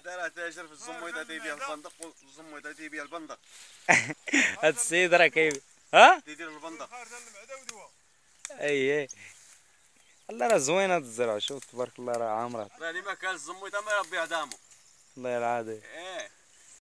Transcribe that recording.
هذا راه تاجر في الزميضه تيبيع البندق والزميضه تيبيع البندق. هاد السيد راه ها تيدير البندق. اي الله راه زوينه هاد الزرعه، شوف تبارك الله راه عامره. راه اللي ما كان الزميضه ما يربي عدامو. الله العادي. ايه